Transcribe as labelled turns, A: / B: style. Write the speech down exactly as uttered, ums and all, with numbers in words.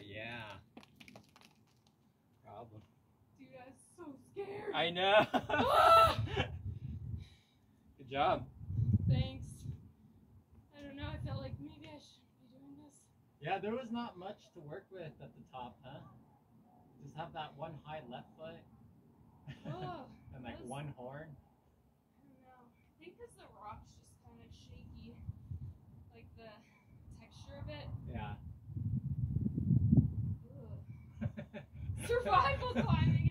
A: yeah. Problem.
B: Dude, I was so scared.
A: I know. Good job.
B: Thanks. I don't know, I felt like maybe I shouldn't be doing this.
A: Yeah, there was not much to work with at the top, huh? Just have that one high left foot.
B: Oh,
A: and like
B: was,
A: one horn.
B: I don't know. I think because the rock's just kind of shaky. Like the texture of it.
A: Yeah.
B: Ugh. Survival climbing.